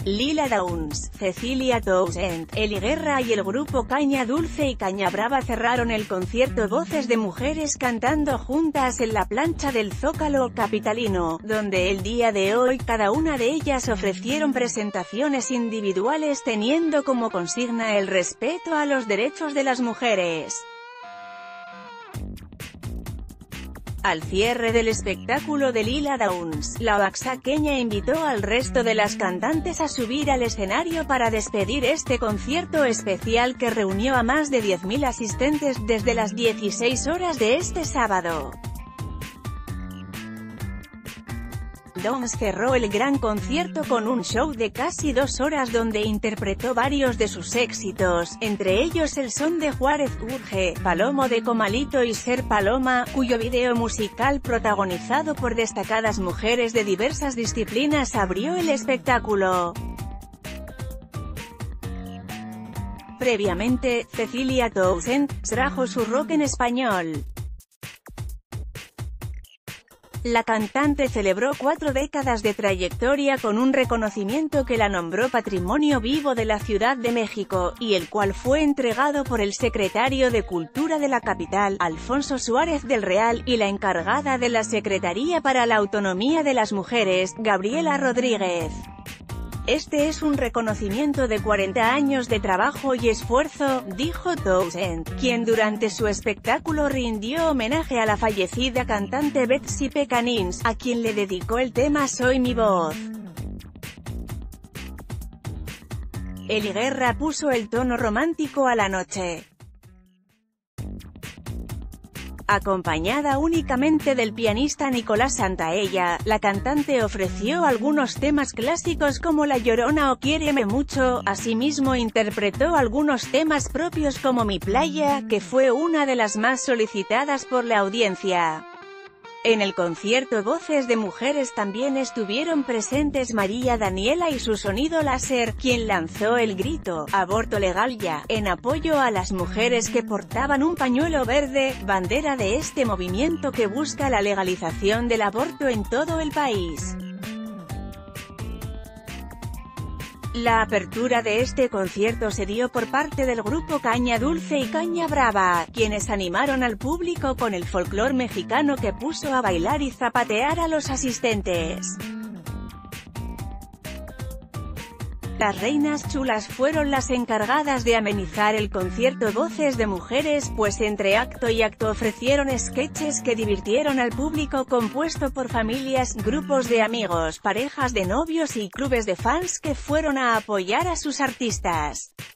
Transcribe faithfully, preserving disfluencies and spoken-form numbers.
Lila Downs, Cecilia Townsend, Eli Guerra y el grupo Caña Dulce y Caña Brava cerraron el concierto Voces de Mujeres cantando juntas en la plancha del Zócalo capitalino, donde el día de hoy cada una de ellas ofrecieron presentaciones individuales teniendo como consigna el respeto a los derechos de las mujeres. Al cierre del espectáculo de Lila Downs, la oaxaqueña invitó al resto de las cantantes a subir al escenario para despedir este concierto especial que reunió a más de diez mil asistentes desde las dieciséis horas de este sábado. Downs cerró el gran concierto con un show de casi dos horas donde interpretó varios de sus éxitos, entre ellos El Son de Juárez Urge, Palomo de Comalito y Ser Paloma, cuyo video musical protagonizado por destacadas mujeres de diversas disciplinas abrió el espectáculo. Previamente, Cecilia Townsend trajo su rock en español. La cantante celebró cuatro décadas de trayectoria con un reconocimiento que la nombró Patrimonio Vivo de la Ciudad de México, y el cual fue entregado por el secretario de Cultura de la capital, Alfonso Suárez del Real, y la encargada de la Secretaría para la Autonomía de las Mujeres, Gabriela Rodríguez. Este es un reconocimiento de cuarenta años de trabajo y esfuerzo, dijo Townsend, quien durante su espectáculo rindió homenaje a la fallecida cantante Betsy Pecanins, a quien le dedicó el tema Soy mi voz. Eli Guerra puso el tono romántico a la noche. Acompañada únicamente del pianista Nicolás Santaella, la cantante ofreció algunos temas clásicos como La Llorona o Quiéreme Mucho, asimismo interpretó algunos temas propios como Mi Playa, que fue una de las más solicitadas por la audiencia. En el concierto Voces de Mujeres también estuvieron presentes María Daniela y su sonido láser, quien lanzó el grito, "Aborto legal ya", en apoyo a las mujeres que portaban un pañuelo verde, bandera de este movimiento que busca la legalización del aborto en todo el país. La apertura de este concierto se dio por parte del grupo Caña Dulce y Caña Brava, quienes animaron al público con el folclor mexicano que puso a bailar y zapatear a los asistentes. Las reinas chulas fueron las encargadas de amenizar el concierto Voces de Mujeres, pues entre acto y acto ofrecieron sketches que divirtieron al público compuesto por familias, grupos de amigos, parejas de novios y clubes de fans que fueron a apoyar a sus artistas.